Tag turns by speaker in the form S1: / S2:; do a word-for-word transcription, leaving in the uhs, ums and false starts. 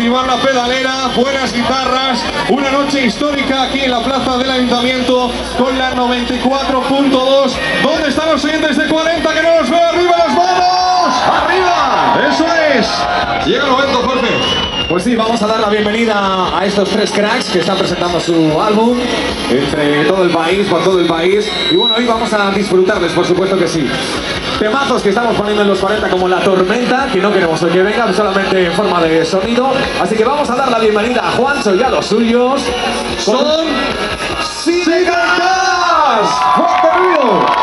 S1: activar la pedalera, buenas guitarras, una noche histórica aquí en la plaza del Ayuntamiento con la noventa y cuatro punto dos. ¿Dónde están los oyentes de cuarenta que no los veo? ¡Arriba las manos! ¡Arriba! ¡Eso es! Llega el momento, Jorge.
S2: Pues sí, vamos a dar la bienvenida a estos tres cracks que están presentando su álbum entre todo el país, por todo el país. Y bueno, hoy vamos a disfrutarles, por supuesto que sí. Temazos que estamos poniendo en los cuarenta como La Tormenta, que no queremos que vengan solamente en forma de sonido. Así que vamos a dar la bienvenida a Juancho y a los suyos.
S1: Son...
S2: ¡Sidecar! ¡Fuerte ruido!